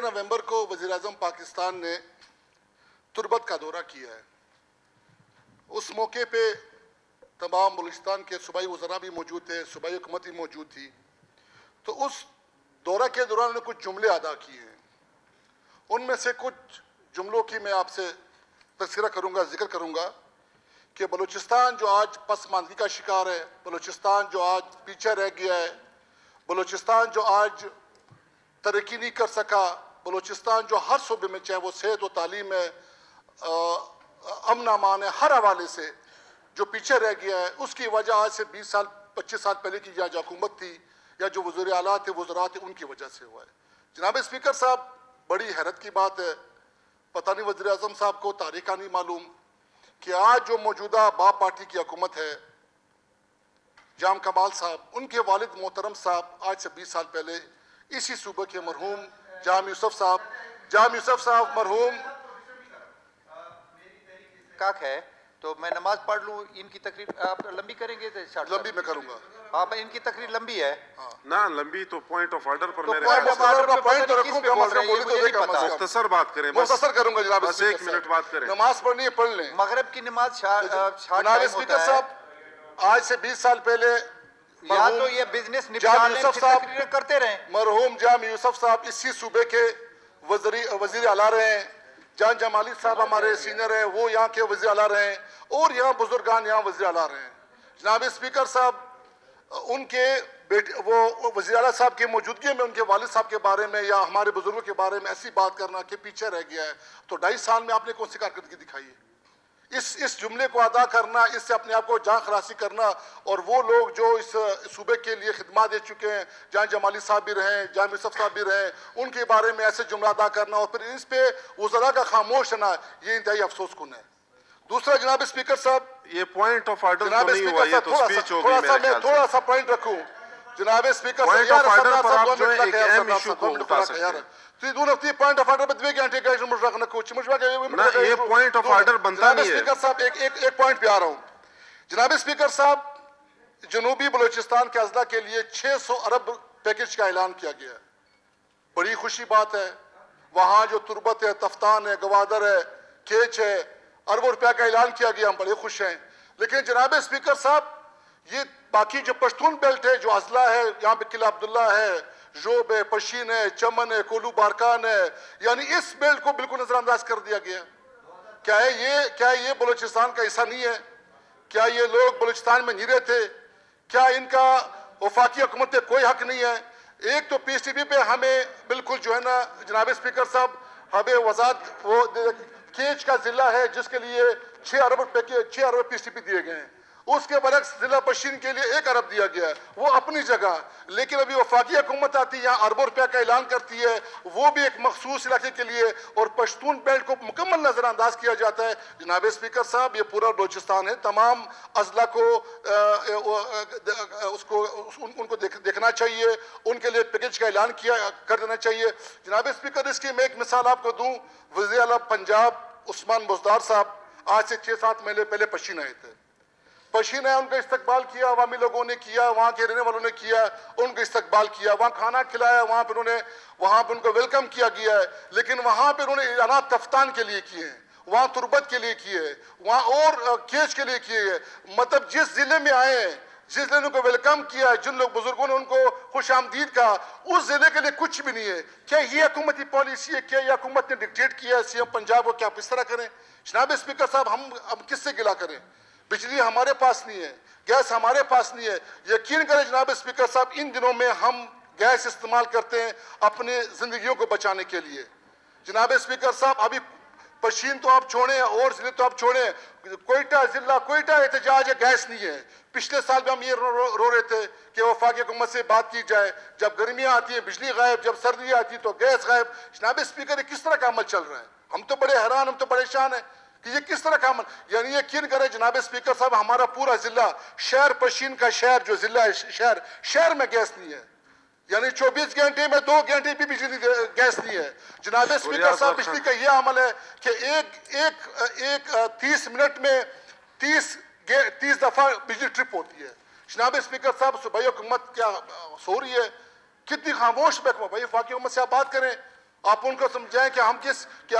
نومبر کو وزیر اعظم پاکستان نے تربت کا دورہ کیا ہے. اس موقع پہ تمام بلوچستان کے صوبائی وزراء بھی موجود تھے, صوبائی حکومت بھی موجود تھی. تو اس دورہ کے دوران انہوں نے کچھ جملے ادا کیے ہیں. ان میں سے کچھ جملوں کی میں آپ سے تذکرہ کروں گا, ذکر کروں گا کہ بلوچستان جو آج پسماندگی کا شکار ہے, بلوچستان جو آج پیچھے رہ گیا ہے, بلوچستان جو آج ترقی نہیں کر سکا, بلوچستان جو ہر صوبے میں, چاہے وہ صحت و تعلیم ہے, امن امان ہے, ہر حوالے سے جو پیچھے رہ گیا ہے, اس کی وجہ آج سے 20 سال 25 سال پہلے کی جو حکومت تھی یا جو وزیر اعلیٰ تھے, وزراء تھے, ان کی وجہ سے ہوا ہے. جناب اسپیکر صاحب, بڑی حیرت کی بات ہے, پتہ نہیں وزیر اعظم صاحب کو تاریخ کا نہیں معلوم کہ آج جو موجودہ باپ پارٹی کی حکومت ہے, جام کمال صاحب, ان کے والد محترم صاحب آج سے 20 سال پہلے اسی صوبے کے مرحوم جام یوسف صاحب مرحوم کاک ہے. تو میں نماز پڑھ لوں, ان کی تقریر آپ لمبی کریں گے؟ لمبی میں کروں گا. آپ ان کی تقریر لمبی ہے نا, لمبی تو پوائنٹ آف آرڈر پر میرے پوائنٹ تو رکھوں گا, مختصر بات کریں, مختصر کروں گا جناب. بس 1 منٹ بات کریں. نماز پڑھنی ہے پڑھ لیں. مغرب کی نماز جناب اسپیکر صاحب, آج سے 20 سال پہلے یا تو یہ بزنس نپٹانے کی تقریریں کرتے رہیں. مرحوم جام یوسف صاحب اسی صوبے کے وزیر اعلیٰ رہے ہیں. جان جمالی صاحب ہمارے سینئر ہیں, وہ یہاں کے وزیر اعلیٰ رہے ہیں, اور یہاں بزرگان یہاں وزیر اعلیٰ رہے ہیں. جناب اسپیکر صاحب, ان کے بیٹے وہ وزیر اعلیٰ صاحب کی موجودگی میں ان کے والد صاحب کے بارے میں یا ہمارے بزرگوں کے بارے میں ایسی بات کرنا کہ پیچھے رہ گیا ہے, تو 2.5 سال میں آپ نے کون سی کارکردگی دکھائی ہے؟ اس جملے کو ادا کرنا, اس سے اپنے آپ کو جان خلاصی کرنا, اور وہ لوگ جو اس صوبے کے لیے خدمات دے چکے ہیں, جان جمالی صاحب بھی رہے ہیں, جان یوسف صاحب بھی رہے ہیں, ان کے بارے میں ایسے جملہ ادا کرنا اور پھر اس پہ وزراء کا خاموش رہنا, یہ انتہائی افسوس کن ہے. دوسرا جناب اسپیکر صاحب, یہ پوائنٹ آف آرڈر جناب اسپیکر صاحب تھوڑا سا پوائنٹ رکھوں. جناب اسپیکر پوائنٹ آف آرڈر پر آپ جو ایک اہم ایشو کو اٹھا سکتے ہیں. پوائنٹ آف آرڈر پر 2 گھنٹے کا رکھنا کچھ یہ پوائنٹ آف آرڈر بنتا نہیں ہے. اسپیکر صاحب ایک پوائنٹ پہ آ رہا ہوں. جناب اسپیکر صاحب, جنوبی بلوچستان کے اضلاع کے لیے 600 ارب پیکج کا اعلان کیا گیا ہے. بڑی خوشی بات ہے. وہاں جو تربت ہے, تفتان ہے, گوادر ہے, کیچ ہے, اربوں روپے کا اعلان کیا گیا, ہم بڑے خوش ہیں. لیکن جناب اسپیکر صاحب, یہ باقی جو پشتون بیلٹ ہے, جو اضلاع ہے, یہاں پہ قلعہ عبداللہ ہے, جوب ہے, پشین ہے, چمن ہے, کولو بارکان ہے, یعنی اس بیلٹ کو بالکل نظر انداز کر دیا گیا. کیا یہ بلوچستان کا حصہ نہیں ہے؟ کیا یہ لوگ بلوچستان میں نہیں رہتے؟ کیا ان کا وفاقی حکومت پہ کوئی حق نہیں ہے؟ ایک تو پی سی بی پہ ہمیں بالکل جو ہے نا جناب اسپیکر صاحب, ہمیں وزارت وہ کیچ کا ضلع ہے جس کے لیے 6 ارب پی سی بی دیے گئے ہیں. اس کے برعکس ضلع پشین کے لیے 1 ارب دیا گیا ہے, وہ اپنی جگہ. لیکن ابھی وفاقی حکومت آتی ہے, یہاں اربوں روپے کا اعلان کرتی ہے, وہ بھی ایک مخصوص علاقے کے لیے, اور پشتون بیلٹ کو مکمل نظر انداز کیا جاتا ہے. جناب اسپیکر صاحب, یہ پورا بلوچستان ہے, تمام اضلاع کو ان کو دیکھنا چاہیے, ان کے لیے پیکج کا اعلان کر دینا چاہیے. جناب اسپیکر, اس کی میں ایک مثال آپ کو دوں. وزیر اعلیٰ پنجاب عثمان بزدار صاحب آج سے 6-7 مہینے پہلے پشین آئے تھے. پشین ہے, ان کا استقبال کیا, عوامی لوگوں نے کیا, وہاں کے رہنے والوں نے کیا, ان کا استقبال کیا, وہاں کھانا کھلایا, وہاں پہ ان کو ویلکم کیا گیا ہے. لیکن وہاں پہ انہوں نے اعلانات تفتان کے لیے کیے ہیں, وہاں تربت کے لیے کیے ہیں, وہاں اور کیچ کے لیے کیے ہیں. مطلب جس ضلع میں آئے ہیں, جس نے ان کو ویلکم کیا, جن لوگ بزرگوں نے ان کو خوش آمدید کہا, اس ضلع کے لیے کچھ بھی نہیں ہے. کیا یہ حکومتی پالیسی ہے؟ کیا یہ حکومت نے ڈکٹیٹ کیا ہے سی ایم پنجاب کو کہ آپ اس طرح کریں؟ جناب اسپیکر صاحب, ہم اب کس سے گلہ کریں؟ بجلی ہمارے پاس نہیں ہے, گیس ہمارے پاس نہیں ہے. یقین کریں جناب اسپیکر صاحب, ان دنوں میں ہم گیس استعمال کرتے ہیں اپنے زندگیوں کو بچانے کے لیے. جناب اسپیکر صاحب, ابھی پشین تو آپ چھوڑیں اور ضلع تو آپ چھوڑیں, کوئٹہ احتجاج ہے, گیس نہیں ہے. پچھلے سال بھی ہم یہ رو رہے تھے کہ وفاقی حکومت سے بات کی جائے. جب گرمیاں آتی ہیں بجلی غائب, جب سردیاں آتی ہیں تو گیس غائب. جناب اسپیکر, یہ کس طرح کا عمل چل رہا ہے؟ ہم تو بڑے حیران, ہم تو پریشان ہیں کہ یہ کس طرح کا عمل. یعنی یقین کریں جناب اسپیکر صاحب, ہمارا پورا ضلع, شہر پشین کا شہر جو ضلع ہے, شہر میں گیس نہیں ہے. یعنی 24 گھنٹے میں 2 گھنٹے بھی بجلی گیس نہیں ہے. جناب اسپیکر صاحب, بجلی کا یہ عمل ہے کہ ایک 30 منٹ میں 30 دفعہ بجلی ٹرپ ہوتی ہے. جناب اسپیکر صاحب, صوبائی حکومت کیا سو رہی ہے؟ کتنی خاموش محکمہ. بھائی وفاقی حکومت سے آپ بات کریں, آپ ان کو سمجھائیں کہ ہم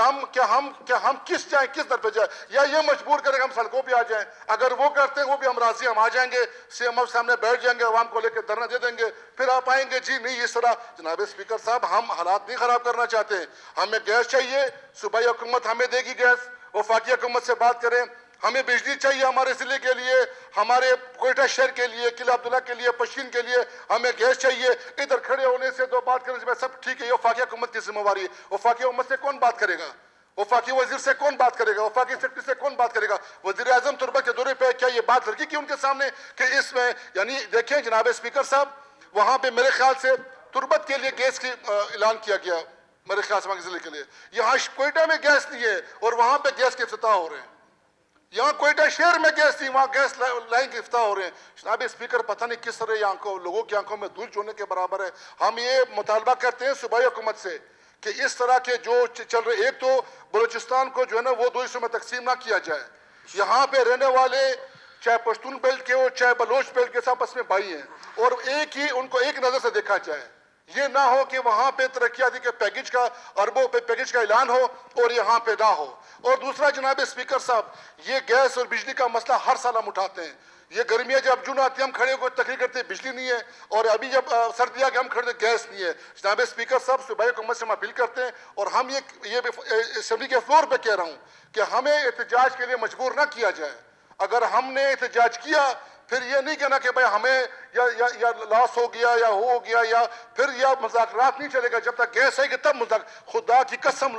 کس جائیں، کس در پہ جائیں، یا یہ مجبور کریں کہ ہم سڑکوں پہ آ جائیں. اگر وہ کرتے ہیں وہ بھی ہم راضی، ہم آ جائیں گے، سی ایم ایف سامنے بیٹھ جائیں گے، عوام کو لے کے دھرنا دے دیں گے، پھر آپ آئیں گے جی نہیں اس طرح. جناب اسپیکر صاحب ہم حالات نہیں خراب کرنا چاہتے ہیں، ہمیں گیس چاہیے، صوبائی حکومت ہمیں دے گی گیس، وفاقی حکومت سے بات کریں. ہمیں بجلی چاہیے ہمارے ضلع کے لیے، ہمارے کوئٹہ شہر کے لیے، قلعہ عبداللہ کے لیے، پشین کے لیے ہمیں گیس چاہیے. ادھر کھڑے ہونے سے دو بات کرنے سے سب ٹھیک ہے، یہ وفاقی حکومت کی ذمہ داری ہے. وفاقی حکومت سے کون بات کرے گا؟ وفاقی وزیر سے کون بات کرے گا؟ وفاقی سیکرٹری سے کون بات کرے گا؟ وزیر اعظم تربت کے دورے پہ کیا یہ بات لڑکی کی ان کے سامنے کہ اس میں یعنی دیکھیں جناب اسپیکر صاحب، وہاں پہ میرے خیال سے تربت کے لیے گیس کی اعلان کیا گیا، میرے خیال سے ضلع کے لیے. یہاں کوئٹہ میں گیس نہیں ہے اور وہاں پہ گیس کے افتتاح ہو رہے ہیں. یہاں کوئٹہ شہر میں گیس تھی، وہاں گیس لائن کے افتتاح ہو رہے ہیں. جناب اسپیکر پتہ نہیں کس طرح یہ لوگوں کی آنکھوں میں دھول چونے کے برابر ہے. ہم یہ مطالبہ کرتے ہیں صوبائی حکومت سے کہ اس طرح کے جو چل رہے، ایک تو بلوچستان کو جو ہے نا وہ دو حصوں میں تقسیم نہ کیا جائے. یہاں پہ رہنے والے چاہے پشتون بیلٹ کے ہو چاہے بلوچ بیلٹ کے سب آپس میں بھائی ہیں، اور ان کو ایک نظر سے دیکھا جائے. یہ نہ ہو کہ وہاں پہ ترقیاتی کے پیکج کا اربوں پہ پیکج کا اعلان ہو اور یہاں پہ نہ ہو. اور دوسرا جناب اسپیکر صاحب، یہ گیس اور بجلی کا مسئلہ ہر سال ہم اٹھاتے ہیں. یہ گرمیاں جب جون آتی ہے ہم کھڑے ہو تقریر کرتے ہیں بجلی نہیں ہے، اور ابھی جب سردی آ کے ہم کھڑے گیس نہیں ہے. جناب اسپیکر صاحب صوبائی حکومت سے ہم اپیل کرتے ہیں، اور ہم یہ اسمبلی کے فلور پہ کہہ رہا ہوں کہ ہمیں احتجاج کے لیے مجبور نہ کیا جائے. اگر ہم نے احتجاج کیا پھر یہ نہیں کہنا کہ بھائی ہمیں یا لاس ہو گیا یا ہو گیا، یا پھر یہ مذاکرات نہیں چلے گا. جب تک گیس ہے کہ تب خدا کی قسم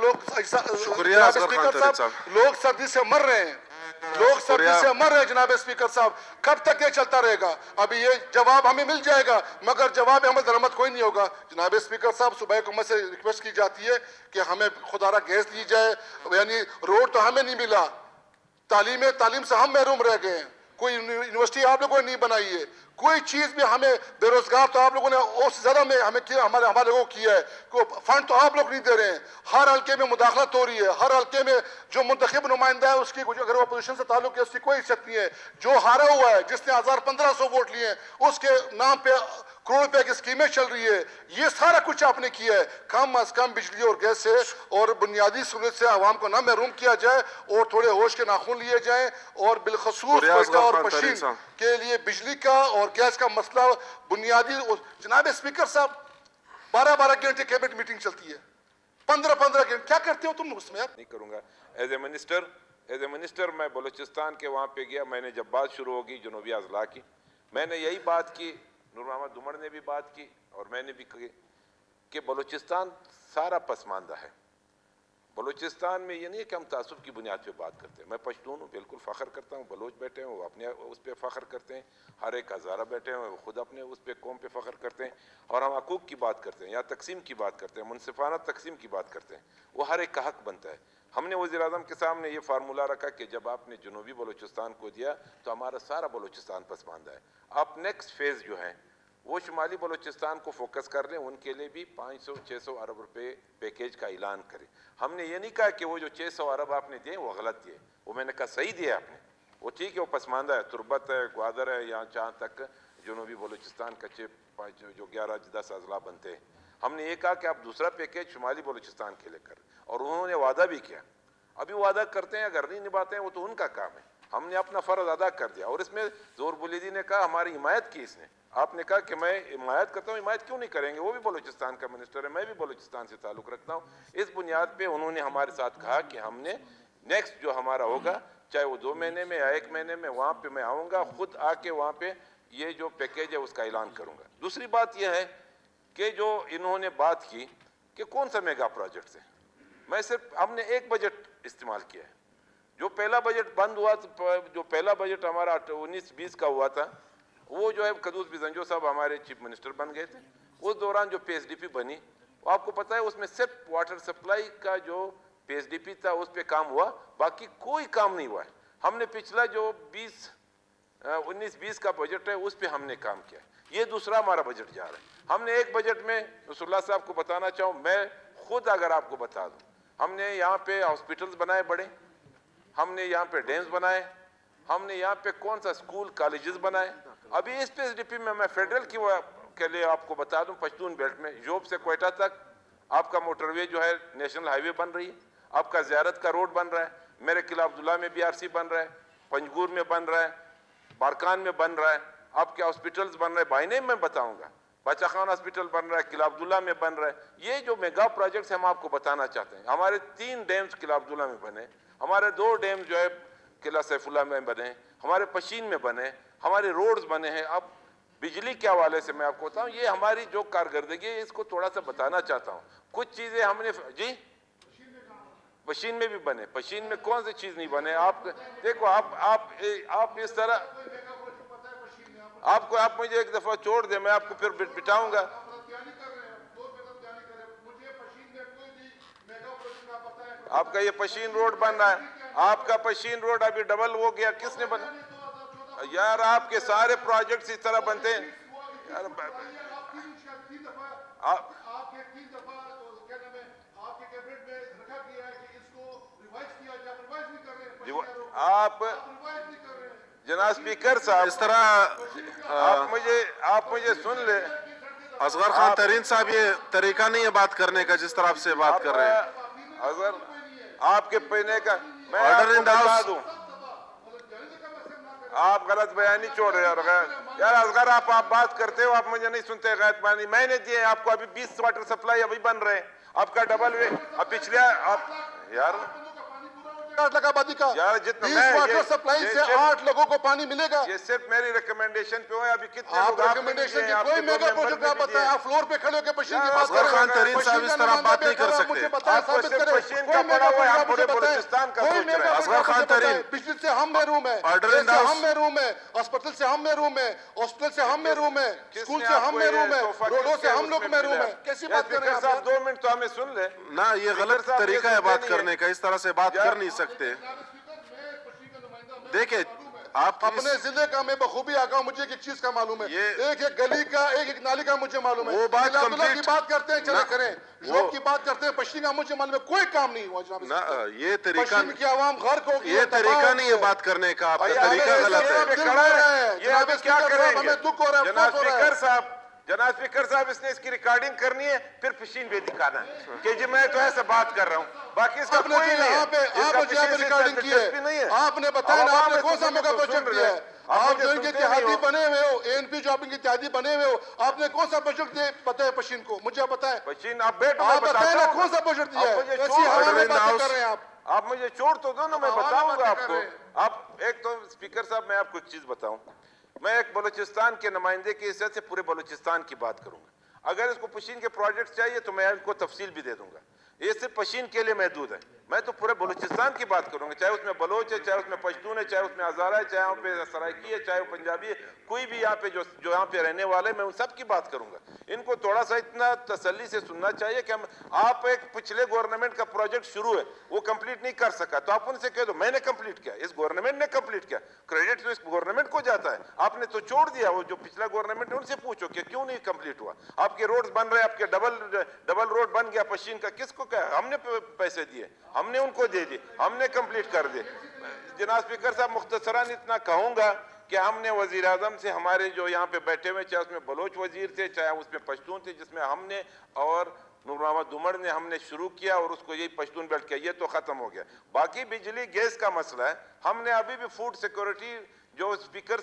شکریہ اسپیکر صاحب، لوگ سردی سے مر رہے ہیں، لوگ سردی سے مر رہے ہیں. جناب اسپیکر صاحب کب تک یہ چلتا رہے گا؟ ابھی یہ جواب ہمیں مل جائے گا مگر جواب عمل درآمد کوئی نہیں ہوگا. جناب اسپیکر صاحب صوبائی حکومت سے ریکویسٹ کی جاتی ہے کہ ہمیں خدا را گیس دی جائے. یعنی روڈ تو ہمیں نہیں ملا، تعلیم سے ہم محروم رہ گئے ہیں، کوئی یونیورسٹی آپ لوگوں نے نہیں بنائی ہے، کوئی چیز بھی ہمیں بے روزگار تو آپ لوگوں نے اس زیادہ میں ہمیں کیا، ہمارے لوگوں کو کیا ہے. فنڈ تو آپ لوگ نہیں دے رہے ہیں. ہر حلقے میں مداخلت ہو رہی ہے، ہر حلقے میں جو منتخب نمائندہ ہے اس کی اگر وہ اپوزیشن سے تعلق ہے اس کی کوئی عزت نہیں ہے. جو ہارا ہوا ہے جس نے 1500 ووٹ لیے ہیں اس کے نام پہ کروڑ روپے کی اسکیمیں چل رہی ہے. یہ سارا کچھ آپ نے کیا ہے. کم از کم بجلی اور گیس سے اور بنیادی سہولت سے عوام کو نہ محروم کیا جائے اور تھوڑے ہوش کے ناخن لیے جائیں. اور بالخصوص کوئٹہ اور پشین کے لیے بجلی کا اور گیس کا مسئلہ بنیادی. جناب اسپیکر صاحب 12 گھنٹے کیبنٹ میٹنگ چلتی ہے، 15 گھنٹے کیا کرتے ہو تم اس میں؟ نہیں کروں گا. ایز اے منسٹر میں بلوچستان کے وہاں پہ گیا. میں نے جب بات شروع ہوگی جنوبی اضلاع کی، میں نے یہی بات کی، نور محمد دمڑ نے بھی بات کی اور میں نے بھی کہی کہ بلوچستان سارا پسماندہ ہے. بلوچستان میں یہ نہیں ہے کہ ہم تعصب کی بنیاد پہ بات کرتے ہیں. میں پشتون ہوں، بالکل فخر کرتا ہوں. بلوچ بیٹھے ہیں وہ اپنے اس پہ فخر کرتے ہیں، ہر ایک ہزارہ بیٹھے ہیں وہ خود اپنے اس پہ قوم پہ فخر کرتے ہیں. اور ہم حقوق کی بات کرتے ہیں یا تقسیم کی بات کرتے ہیں، منصفانہ تقسیم کی بات کرتے ہیں. وہ ہر ایک کا حق بنتا ہے. ہم نے وزیر اعظم کے سامنے یہ فارمولہ رکھا کہ جب آپ نے جنوبی بلوچستان کو دیا تو ہمارا سارا بلوچستان پسماندہ ہے. آپ نیکسٹ فیز جو ہیں وہ شمالی بلوچستان کو فوکس کر لیں، ان کے لیے بھی 500-600 ارب روپے پیکیج کا اعلان کریں. ہم نے یہ نہیں کہا کہ وہ جو 600 ارب آپ نے دیے وہ غلط دیے، وہ میں نے کہا صحیح دیا آپ نے، وہ ٹھیک ہے، وہ پسماندہ ہے، تربت ہے، گوادر ہے، یا جہاں تک جنوبی بلوچستان کچے جو 11-10 اضلاع بنتے ہیں. ہم نے یہ کہا کہ آپ دوسرا پیکیج شمالی بلوچستان کے لے کر، اور انہوں نے وعدہ بھی کیا. ابھی وعدہ کرتے ہیں اگر نہیں نبھاتے ہیں وہ تو ان کا کام ہے. ہم نے اپنا فرض ادا کر دیا. اور اس میں زور بلیدی نے کہا ہماری حمایت کی، اس نے آپ نے کہا کہ میں حمایت کرتا ہوں. حمایت کیوں نہیں کریں گے؟ وہ بھی بلوچستان کا منسٹر ہے، میں بھی بلوچستان سے تعلق رکھتا ہوں. اس بنیاد پہ انہوں نے ہمارے ساتھ کہا کہ ہم نے نیکسٹ جو ہمارا ہوگا چاہے وہ 2 مہینے میں یا 1 مہینے میں، وہاں پہ میں آؤں گا، خود آ کے وہاں پہ یہ جو پیکیج ہے اس کا اعلان کروں گا. دوسری بات یہ ہے کہ جو انہوں نے بات کی کہ کون سا میگا پروجیکٹس ہے، میں صرف ہم نے ایک بجٹ استعمال کیا ہے. جو پہلا بجٹ بند ہوا، جو پہلا بجٹ ہمارا 19-20 کا ہوا تھا، وہ جو ہے قدوس بزنجو صاحب ہمارے چیف منسٹر بن گئے تھے. اس دوران جو پی ایس ڈی پی بنی، آپ کو پتہ ہے اس میں صرف واٹر سپلائی کا جو پی ایس ڈی پی تھا اس پہ کام ہوا، باقی کوئی کام نہیں ہوا ہے. ہم نے پچھلا جو 19-20 کا بجٹ ہے اس پہ ہم نے کام کیا. یہ دوسرا ہمارا بجٹ جا رہا ہے. ہم نے ایک بجٹ میں رسول اللہ صاحب کو بتانا چاہوں، میں خود اگر آپ کو بتا دوں، ہم نے یہاں پہ ہاسپٹلز بنائے بڑے، ہم نے یہاں پہ ڈیمز بنائے، ہم نے یہاں پہ کون سا اسکول کالجز بنائے. ابھی اس پی ایس ڈی پی میں فیڈرل کے لیے آپ کو بتا دوں، پشتون بیلٹ میں یوب سے کوئٹہ تک آپ کا موٹر وے جو ہے نیشنل ہائی وے بن رہی ہے, آپ کا زیارت کا روڈ بن رہا ہے, میرے قلعہ عبداللہ میں بی آر سی بن رہا ہے, پنجگور میں بن رہا ہے, بارکان میں بن رہا ہے, آپ کے ہاسپٹلز بن رہے ہیں, بائی نیم میں بتاؤں گا, باچا خان ہاسپٹل بن رہا ہے, قلعہ عبداللہ میں بن رہا ہے. یہ جو میگا پروجیکٹس ہم آپ کو بتانا چاہتے ہیں. ہمارے 3 ڈیمز قلعہ عبداللہ میں بنے, ہمارے 2 ڈیم جو ہے قلعہ سیف اللہ میں بنے, ہمارے پشین میں بنے, ہمارے روڈز بنے ہیں. اب بجلی کے حوالے سے میں آپ کو بتاؤں, یہ ہماری جو کارکردگی ہے اس کو تھوڑا سا بتانا چاہتا ہوں. کچھ چیزیں ہم نے جی پشین میں بھی بنے, پشین میں کون سی چیز نہیں بنے. آپ دیکھو, آپ اس طرح آپ مجھے ایک دفعہ چھوڑ دیں, میں آپ کو پھر بٹاؤں گا. آپ کا یہ پشین روڈ بن رہا ہے, آپ کا پشین روڈ ابھی ڈبل ہو گیا, کس نے بنا؟ یار آپ کے سارے پروجیکٹس اس طرح بنتے ہیں یار. آپ جناب اسپیکر صاحب اس طرح آپ مجھے سن لیں. اصغر خان ترین صاحب, یہ طریقہ نہیں ہے بات کرنے کا جس طرح آپ سے بات کر رہے ہیں. اگر آپ کے پینے کا میں Order آپ کو in the بتا house. دوں, آپ غلط بیانی چھوڑ رہے ہیں یار. اصغر آپ بات کرتے ہو, آپ مجھے نہیں سنتے. غیر پانی میں نے دیے آپ کو, ابھی 20 واٹر سپلائی ابھی بن رہے ہیں, آپ کا ڈبل وے. اب پچھلے آپ یار 8 لاکھ آبادی کا یار جتنا 20 واٹر سپلائی سے 8 لوگوں کو پانی ملے گا. یہ صرف میری ریکمنڈیشن پہ ہوئے. ابھی کتنے آپ لوگ ریکمنڈیشن کی کوئی میگا پروجیکٹ آپ بتائیں, آپ فلور پہ کھڑے ہو کے پشین کی بات اصغر کر خان رہے ہیں. ترین صاحب اس طرح بات نہیں کر سکتے. مجھے بتائیں, آپ کو ثابت صرف کریں. پشین کا پڑا ہوا ہے, آپ پورے بلوچستان کا سوچ رہے ہیں. اصغر خان ترین, بجلی سے ہم محروم ہیں, Order in the سے house. ہم محروم ہیں, ہاسپٹل سے ہم محروم ہیں, ہاسپٹل سے ہم محروم ہیں, اسکول نے سے آپ ہم کو یہ محروم ہیں, تحفہ روڈوں کس سے کے ہم اس لوگ میں محروم ملا؟ ہیں. کیسی یا بات کر رہے ہیں اسپیکر آپ؟ صاحب 2 منٹ تو ہمیں سن لیں. نہ یہ غلط صاحب طریقہ یہ ہے بات سنتے نہیں کرنے کا, اس طرح سے بات کر نہیں سکتے. دیکھیں آپ اپنے ضلع کا میں بخوبی آگا ہوں, مجھے ایک چیز کا معلوم ہے, ایک گلی کا ایک نالی کا مجھے معلوم ہے. وہ بات قلعہ عبداللہ کی complete- بات کرتے ہیں, چلے نہ، کریں. ژوب کی بات کرتے ہیں, پشین کا مجھے معلوم ہے کوئی کام نہیں ہوا جناب. نہ یہ طریقہ پشین کی عوام غرق ہو گئی, یہ طریقہ نہیں ہے بات کرنے کا, آپ کا طریقہ غلط ہے. یہ ابھی کیا کریں گے؟ ہمیں دکھ ہو رہا ہے, جناب افسوس ہو رہا ہے. اسپیکر صاحب, جناب اسپیکر صاحب, اس نے اس کی ریکارڈنگ کرنی ہے, پھر پشین بھی دکھانا ہے کہ جی میں تو ایسے بات کر رہا ہوں, باقی اس کا آپ نے کوئی جو نہیں یہاں پہ ہے. آپ نے یہاں پہ ریکارڈنگ کی ہے, آپ نے بتایا نا, آپ نے کون سا میگا پروجیکٹ دیا ہے. آپ جو ان کے اتحادی بنے ہوئے ہو, اے این پی جو آپ ان کے اتحادی بنے ہوئے ہو, آپ نے کون سا پروجیکٹ دیا بتائے پشین کو, مجھے بتائیں. پشین آپ بیٹھو, میں آپ بتائیں نا بتاتا کون ہوں. سا پروجیکٹ دیا ہے, ایسی Order ہوا میں in the باتیں house. کر رہے ہیں آپ. آپ مجھے چھوڑ تو دو نا, میں بتاؤں گا آپ کو. آپ ایک تو اسپیکر صاحب میں آپ کو ایک چیز بتاؤں, میں ایک بلوچستان کے نمائندے کی حیثیت سے پورے بلوچستان کی بات کروں گا. اگر اس کو پشین کے پروجیکٹ چاہیے تو میں ان کو تفصیل بھی دے دوں گا. یہ صرف پشین کے لیے محدود ہے, میں تو پورے بلوچستان کی بات کروں گا, چاہے اس میں بلوچ ہے, چاہے اس میں پشتون ہے, چاہے اس میں ہزارہ ہے, چاہے وہاں پہ سرائکی ہے, چاہے وہ پنجابی ہے, کوئی بھی یہاں پہ جو یہاں پہ رہنے والے, میں ان سب کی بات کروں گا. ان کو تھوڑا سا اتنا تسلی سے سننا چاہیے کہ آپ ایک پچھلے گورنمنٹ کا پروجیکٹ شروع ہے, وہ کمپلیٹ نہیں کر سکا, تو آپ ان سے کہہ دو میں نے کمپلیٹ کیا, اس گورنمنٹ نے کمپلیٹ کیا, کریڈٹ تو اس گورنمنٹ کو جاتا ہے. آپ نے تو چھوڑ دیا, وہ جو پچھلا گورنمنٹ ہے ان سے پوچھو کہ کیوں نہیں کمپلیٹ ہوا. آپ کے روڈز بن رہے, آپ کے ڈبل روڈ بن گیا پشین کا, کس کو کہا؟ ہم نے پیسے دیے, ہم نے ان کو دے دی, ہم نے کمپلیٹ کر دی. جناب اسپیکر صاحب مختصراً اتنا کہوں گا کہ ہم نے وزیر اعظم سے, ہمارے جو یہاں پہ بیٹھے ہوئے, چاہے اس میں بلوچ وزیر تھے, چاہے اس میں پشتون تھے, جس میں ہم نے اور نور محمد عمر نے ہم نے شروع کیا, اور اس کو یہی پشتون بیلٹ کیا, یہ تو ختم ہو گیا. باقی بجلی گیس کا مسئلہ ہے, ہم نے ابھی بھی فوڈ سیکورٹی جو اسپیکر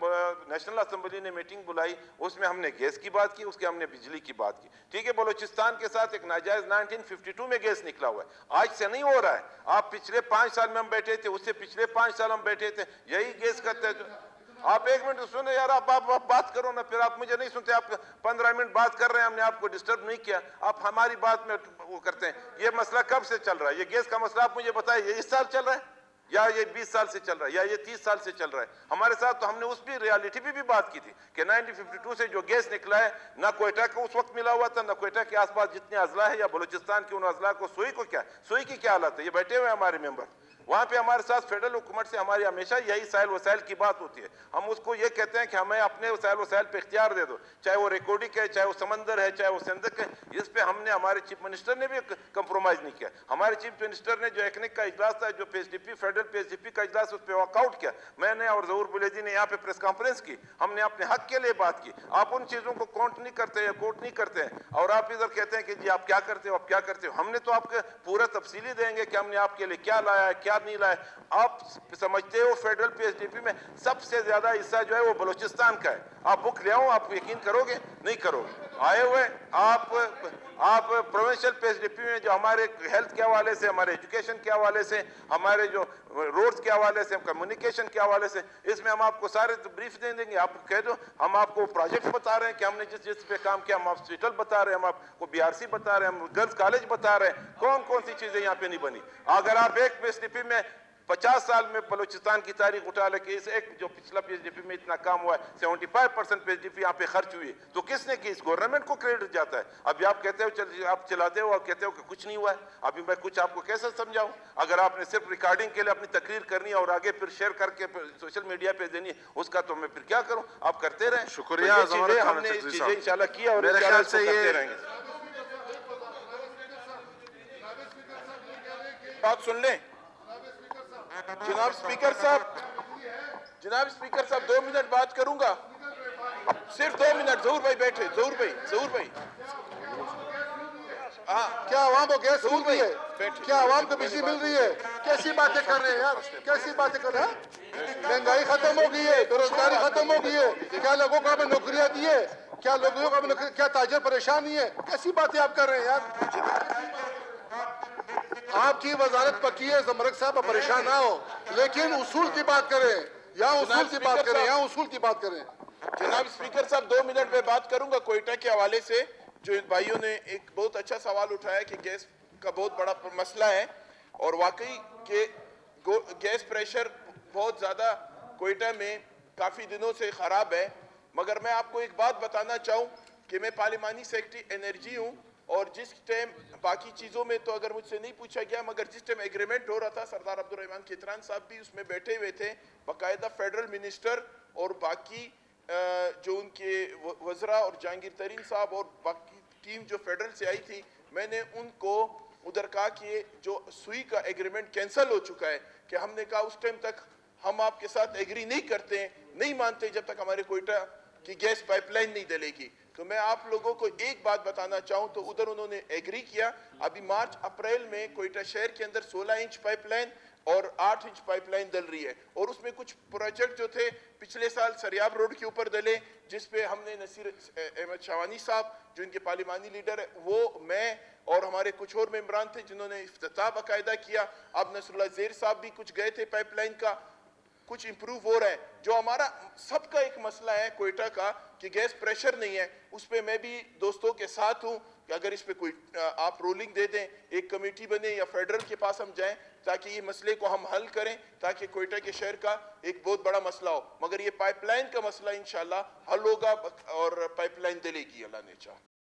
نیشنل اسمبلی نے میٹنگ بلائی, اس میں ہم نے گیس کی بات کی, اس کے ہم نے بجلی کی بات کی. ٹھیک ہے, بلوچستان کے ساتھ ایک ناجائز 1952 میں گیس نکلا ہوا ہے, آج سے نہیں ہو رہا ہے. آپ پچھلے 5 سال میں ہم بیٹھے تھے, اس سے پچھلے 5 سال ہم بیٹھے تھے, یہی گیس کرتے ہیں. آپ 1 منٹ سنیں یار, آپ بات کرو نا, پھر آپ مجھے نہیں سنتے. آپ 15 منٹ بات کر رہے ہیں, ہم نے آپ کو ڈسٹرب نہیں کیا, آپ ہماری بات میں وہ کرتے ہیں. یہ مسئلہ کب سے چل رہا ہے, یہ گیس کا مسئلہ آپ مجھے بتائیں, یہ اس سال چل رہا ہے یا یہ 20 سال سے چل رہا ہے یا یہ 30 سال سے چل رہا ہے ہمارے ساتھ؟ تو ہم نے اس بھی ریالٹی بھی بات کی تھی کہ 1952 سے جو گیس نکلا ہے, نہ کوئٹہ کو اس وقت ملا ہوا تھا, نہ کوئٹہ کے آس پاس جتنے اضلاع ہے یا بلوچستان کے ان اضلاع کو, سوئی کو کیا, سوئی کی کیا حالت ہے, یہ بیٹھے ہوئے ہمارے ممبر, वहाँ पे हमारे साथ फेडरल हुकूमत से हमारी हमेशा यही साइल वसाइल की बात होती है। हम उसको ये कहते हैं कि हमें अपने साइल वसाइल पे इख्तियार दे दो, चाहे वो रिकॉर्डिंग है, चाहे वो समंदर है, चाहे वो सिंधक है। इस पे हमने, हमारे चीफ मिनिस्टर ने भी कंप्रोमाइज़ नहीं किया। हमारे चीफ मिनिस्टर ने जो एकनिक का इजलास था, जो पीएसडीपी फेडरल पीएसडीपी का इजलास, उस पर वॉकआउट किया। मैंने और ज़हूर बुलेदी ने यहाँ पे प्रेस कॉन्फ्रेंस की, हमने अपने हक के लिए बात की। आप उन चीज़ों को काउंट नहीं करते हैं, कोट नहीं करते हैं, और आप इधर कहते हैं कि जी आप क्या करते हो, आप क्या करते हो। हमने तो आपको पूरा तफसीली देंगे कि हमने आपके लिए क्या लाया है, क्या नहीं लाया। आप समझते हो फेडरल पीएसडीपी में सबसे ज्यादा हिस्सा जो है वो बलूचिस्तान का है। आप बुक ले आओ, आप यकीन करोगे? नहीं करोगे। आए हुए आप प्रोविंशियल पीएसडीपी में जो हमारे हेल्थ के हवाले से, हमारे एजुकेशन के हवाले से, हमारे जो रोड्स के हवाले से, कम्युनिकेशन के हवाले से, इसमें हम आपको सारे ब्रीफ दे देंगे। आप कह दो, हम आपको प्रोजेक्ट बता रहे हैं कि हमने जिस पे काम किया, हम हॉस्पिटल बता रहे हैं, हम आपको बीआरसी बता रहे हैं, हम गर्ल्स कॉलेज बता रहे हैं, कौन कौन सी चीजें यहाँ पे नहीं बनी। अगर आप एक पीएसडीपी में 50 साल में बलूचिस्तान की तारीख उठा ले कि इस एक जो पिछला पीएसडीपी में इतना काम हुआ है, 75% पीएसडीपी यहाँ पे खर्च हुई है, तो किसने की? इस गवर्नमेंट को क्रेडिट जाता है। अभी आप कहते हो, आप चलाते हो, आप कहते हो कि कुछ नहीं हुआ है। अभी मैं कुछ आपको कैसे समझाऊं? अगर आपने सिर्फ रिकॉर्डिंग के लिए अपनी तकरीर करनी है और आगे फिर शेयर करके सोशल मीडिया पे देनी है, उसका तो मैं फिर क्या करूं? आप करते रहें। शुक्रिया। हमने इस चीजें इंशाल्लाह किया और मेरे ख्याल से करते ये रहेंगे। बात सुन लें जनाब स्पीकर साहब, 2 मिनट बात करूंगा, सिर्फ 2 मिनट। ज़हूर भाई बैठे, ज़हूर भाई। हाँ, क्या आवाम को गैस मिल रही है? क्या आवाम को बिजली मिल रही है? कैसी बातें कर रहे हैं यार, कैसी बातें कर रहे हैं? महंगाई खत्म हो गई है, बेरोजगारी खत्म हो गई है, क्या लोगों को आपने नौकरियां दी है? क्या लोगों को आपने, क्या ताजर परेशान नहीं है? कैसी बातें आप कर रहे हैं यार? आपकी वजारत पक्की है जमरक साहब, आप परेशान ना हो, लेकिन उसूल की बात करें, या उसूल की बात करें, या उसूल की बात करें। जनाब स्पीकर साहब, 2 मिनट में बात करूंगा कोयटा के हवाले से। जो भाइयों ने एक बहुत अच्छा सवाल उठाया कि गैस का बहुत बड़ा मसला है, और वाकई के गैस प्रेशर बहुत ज़्यादा कोयटा में काफ़ी दिनों से ख़राब है। मगर मैं आपको एक बात बताना चाहूँ कि मैं पार्लिमानी सेक्रेटरी एनर्जी हूँ, और जिस टाइम बाकी चीज़ों में तो अगर मुझसे नहीं पूछा गया, मगर जिस टाइम एग्रीमेंट हो रहा था, सरदार अब्दुर्रहमान खितरान साहब भी उसमें बैठे हुए थे, बाकायदा फेडरल मिनिस्टर और बाकी जो उनके वज़रा और जहांगीर तरीन साहब और बाकी टीम जो फेडरल से आई थी, मैंने उनको उधर कहा कि जो सुई का एग्रीमेंट कैंसिल हो चुका है, कि हमने कहा उस टाइम तक हम आपके साथ एग्री नहीं करते, नहीं मानते जब तक हमारे कोयटा की गैस पाइपलाइन नहीं डलेगी। तो मैं आप लोगों को एक बात बताना चाहूँ तो उधर उन्होंने एग्री किया। अभी मार्च अप्रैल में कोयटा शहर के अंदर 16 इंच पाइपलाइन और 8 इंच पाइपलाइन डल रही है, और उसमें कुछ प्रोजेक्ट जो थे पिछले साल सरियाब रोड के ऊपर डले, जिस पे हमने नसीर अहमद शावानी साहब जो इनके पार्लिमानी लीडर है, वो, मैं और हमारे कुछ और मेंबरान थे जिन्होंने इफ्तिताह बाकायदा किया। अब नसरुल्लाह ज़ेर साहब भी कुछ गए थे, पाइपलाइन का कुछ इंप्रूव हो रहा है। जो हमारा सबका एक मसला है कोयटा का कि गैस प्रेशर नहीं है, उस पर मैं भी दोस्तों के साथ हूँ कि अगर इस पे कोई आप रोलिंग दे दें, एक कमेटी बने या फेडरल के पास हम जाएं, ताकि ये मसले को हम हल करें, ताकि कोयटा के शहर का एक बहुत बड़ा मसला हो। मगर ये पाइपलाइन का मसला इंशाल्लाह हल होगा और पाइपलाइन डलेगी, अल्लाह ने चाहा।